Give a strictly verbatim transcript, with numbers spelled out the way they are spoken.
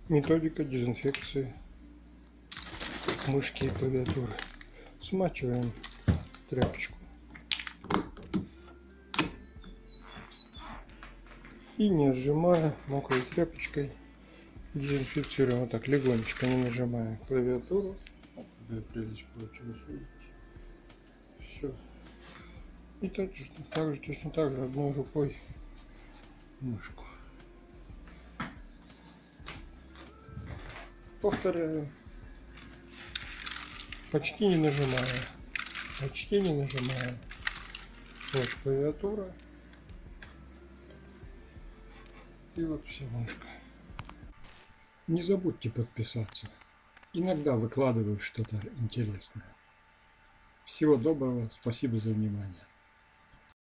Методика дезинфекции мышки и клавиатуры. Смачиваем тряпочку и, не сжимая, мокрой тряпочкой дезинфицируем. Вот так легонечко, не нажимая клавиатуру. Вот какая прелесть получилась, видите? Все. И также, также точно так же одной рукой мышку. Повторяю. Почти не нажимая. Почти не нажимая. Вот клавиатура. И вот вся мышка. Не забудьте подписаться. Иногда выкладываю что-то интересное. Всего доброго. Спасибо за внимание.